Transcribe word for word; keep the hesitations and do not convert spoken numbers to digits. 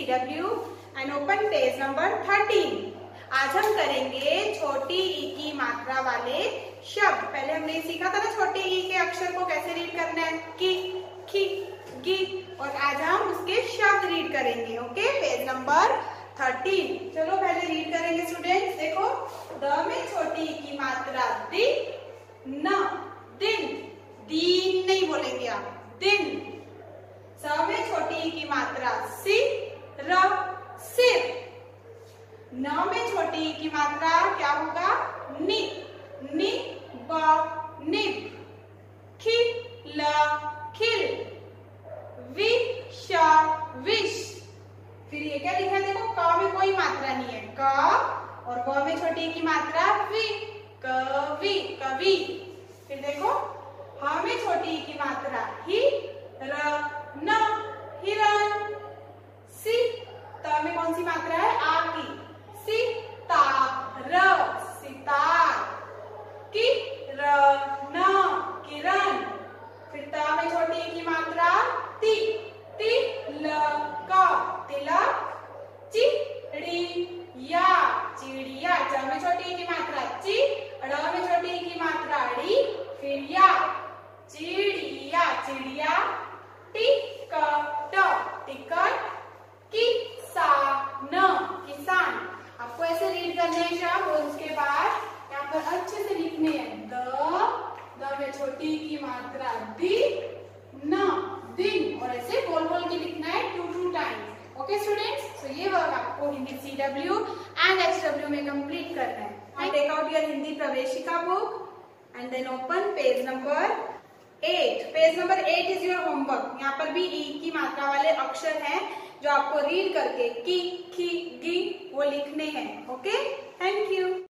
C W and open page number thirteen. आज हम करेंगे छोटी ई की मात्रा वाले शब्द। पहले हमने सीखा था ना छोटे ई के अक्षर को कैसे रीड करना है, की, खी, गी, और आज हम उसके शब्द रीड करेंगे। Okay, page number thirteen. चलो पहले रीड करेंगे स्टूडेंट्स। देखो, द में छोटी ई की मात्रा दि, न, दिन, दीन नहीं बोलेंगे आप, दिन। स में छोटी ई की मात्रा सि, र, सिर। न में छोटी ई की मात्रा क्या होगा, नि, नि, ब, निब। खि, ल, खिल। वि, श, विष। फिर ये क्या लिखा है, देखो क में कोई मात्रा नहीं है, क, और व में छोटी ई की मात्रा वि, कवि, कवि। फिर देखो, ह में छोटी ई की मात्रा हि, र, न, हिरण। सि, त में कौन सी मात्रा है, आ की, सितार, सितार। कि, र, न, किरण। फिर त में छोटी ई की मात्रा ति, तिलक, तिलक। चिड़िया, चिड़िया। च में छोटी ई की मात्रा चि, ड़ में छोटी ई की मात्रा ड़ी, फिर या, चिड़िया, चिड़िया। Ticket, ticket. किसान, किसान। आपको ऐसे रीड करने हैं शब्द और उसके बाद यहाँ पर अच्छे से लिखने हैं। द, द में छोटी ई की मात्रा दि, न, दिन, और ऐसे बोल बोल के लिखना है two two times. Okay students, so ये वर्क आपको Hindi C W and H W में कंप्लीट करना है। Take out your Hindi Praveshika book and then open page number eight. Page number eight is your homework. यहाँ पर भी ई की मात्रा वाले अक्षर हैं जो आपको रीड करके की, खी, गी वो लिखने हैं। Okay, thank you.